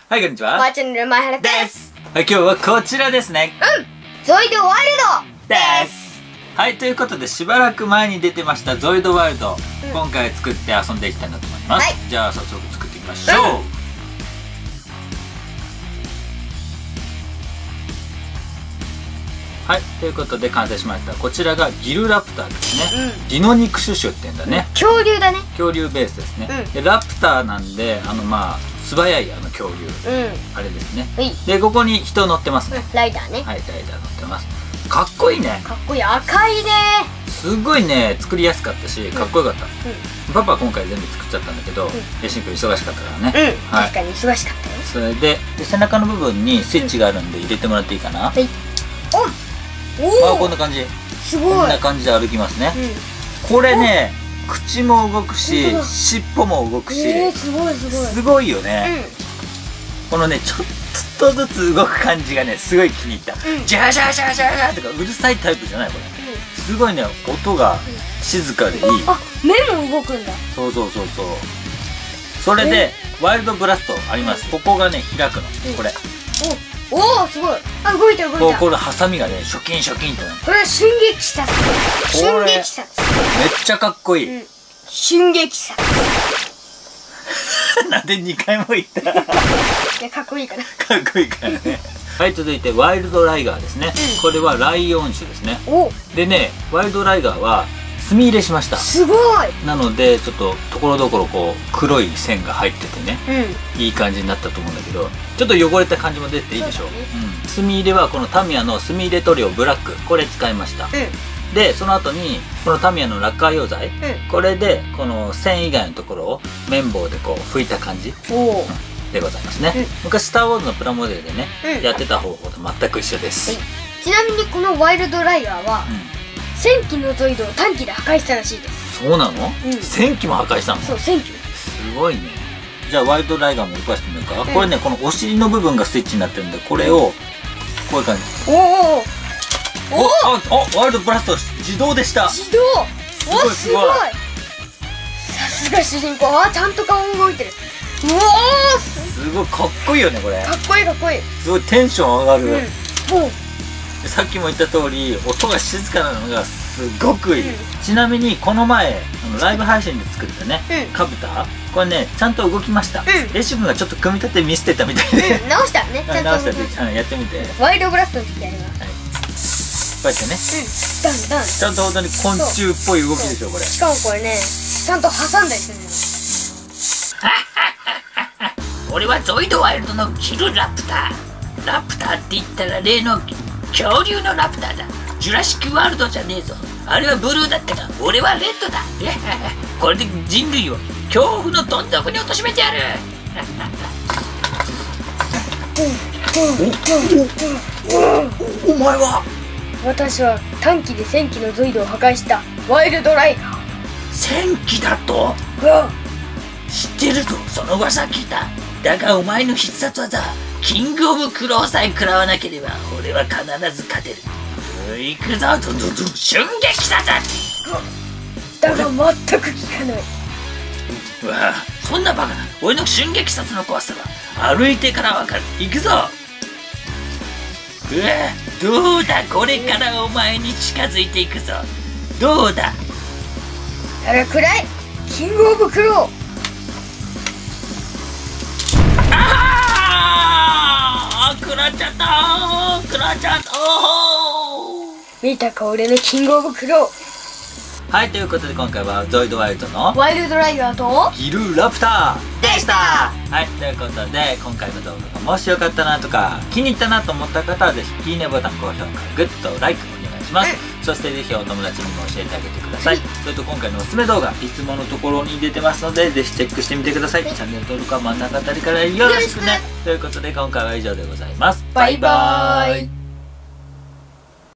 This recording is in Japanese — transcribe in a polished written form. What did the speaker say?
はい、こんにちは。 マーチャンネル前原でです。はい、今日はこちらですね。 ゾイドワイルドです。はい、ということでしばらく前に出てましたゾイドワイルド、今回作って遊んでいきたいなと思います。じゃあ早速作っていきましょう。はい、ということで完成しました。こちらがギルラプターですね。ディノ肉種種って言うんだね。 恐竜だね。 恐竜ベースですね。でラプターなんで素早い恐竜、あれですね。でここに人乗ってますね。 ライダーね。 はい、ライダー乗ってます。かっこいいね。 かっこいい。赤いね。 すごいね、作りやすかったしかっこよかった。パパは今回全部作っちゃったんだけど、レシン君忙しかったからね。 確かに忙しかったよ。 それで背中の部分にスイッチがあるんで入れてもらっていいかな。はい。おお、こんな感じ。 すごい。 こんな感じで歩きますね。これね、口も動くし尻尾も動くし、 すごいすごいすごいよね。このねちょっとずつ動く感じがねすごい気に入った。ジャージャージャージャージャーとかうるさいタイプじゃないこれ。すごいね、音が静かでいい。 あ、目も動くんだ。 そうそうそうそう。それでワイルドブラストあります。ここがね開くの。これ。 おお、すごい。あ、動いた動いた。 これハサミがねショキンショキンってなる。 これは瞬撃殺。瞬撃殺。 めっちゃかっこいい。 瞬撃殺。 なんで2回も言った。いや、かっこいいかな。 かっこいいからね。はい、続いてワイルドライガーですね。これはライオン種ですね。でね、ワイルドライガーは墨入れしました。 すごい。 なのでちょっとところどころこう黒い線が入っててね、いい感じになったと思うんだけど、ちょっと汚れた感じも出ていいでしょう。墨入れはこのタミヤの墨入れ塗料ブラック、これ使いました。でその後にこのタミヤのラッカー溶剤、これでこの線以外のところを綿棒でこう拭いた感じでございますね。昔スター・ウォーズのプラモデルでね、やってた方法と全く一緒です。 ちなみにこのワイルドライガーは1000機のゾイドを短期で破壊したらしいです。 そうなの？1000機も破壊したの？ そう、1000機。 すごいね。じゃあワイルドライガーも動かしてみようか。これね、このお尻の部分がスイッチになってるんで、これをこういう感じ。ワイルドブラスト自動でした。 自動。お、すごい。さすが主人公。あ、ちゃんと顔動いてる。うわー、 すごいかっこいいよねこれ。 かっこいいかっこいい。 すごいテンション上がる。さっきも言った通り音が静かなのがすごくいい。ちなみにこの前ライブ配信で作ったねカブタ、これねちゃんと動きました。レシ君がちょっと組み立て見捨てたみたいで直したね。ちゃんと直したでやってみて。 ワイルドブラストの時やります。 こうやってね、ちゃんと本当に昆虫っぽい動きでしょこれ。 しかもこれねちゃんと挟んだりするの。 俺はゾイドワイルドのギルラプター。ラプターって言ったら例の恐竜のラプターだ。ジュラシックワールドじゃねえぞ。あれはブルーだったが俺はレッドだ。これで人類を恐怖のどん底に貶めてやる。 お前は？ 私は短期で1000機のゾイドを破壊したワイルドライガー。 1000機だと？知ってるぞ、その噂聞いた。だがお前の必殺技キングオブクローさえ食らわなければ俺は必ず勝てる。行くぞ、瞬撃殺。 だが全く効かない。 うわ、そんなバカな。俺の瞬撃殺の怖さは歩いてからわかる。行くぞ。うわ、どうだ、これからお前に近づいていくぞ。どうだ。 だが暗い。キングオブクロー。 食らっちゃった。食らっちゃった。 見たか俺のキングオブクロー。 はい、ということで今回はゾイドワイルドのワイルドライガーとギルラプターでした。 はい、ということで今回の動画がもしよかったなとか気に入ったなと思った方はぜひいいねボタン、高評価、グッド、ライクお願いします。そしてぜひお友達にも教えてあげてください。それと今回のおすすめ動画いつものところに出てますのでぜひチェックしてみてください。チャンネル登録は真ん中あたりからよろしくね。ということで今回は以上でございます。 バイバーイ。